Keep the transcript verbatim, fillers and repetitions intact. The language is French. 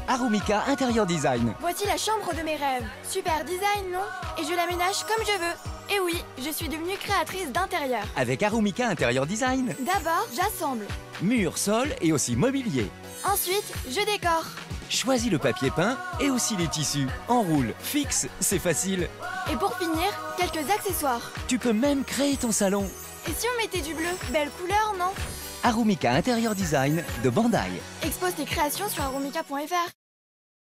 Arumika Intérieur Design. Voici la chambre de mes rêves. Super design, non? Et je l'aménage comme je veux. Et oui, je suis devenue créatrice d'intérieur. Avec Arumika Intérieur Design. D'abord, j'assemble. Murs, sol et aussi mobilier. Ensuite, je décore. Choisis le papier peint et aussi les tissus. Enroule, fixe, c'est facile. Et pour finir, quelques accessoires. Tu peux même créer ton salon. Et si on mettait du bleu? Belle couleur, non? Arumika Intérieur Design de Bandai. Expose tes créations sur arumika point F R.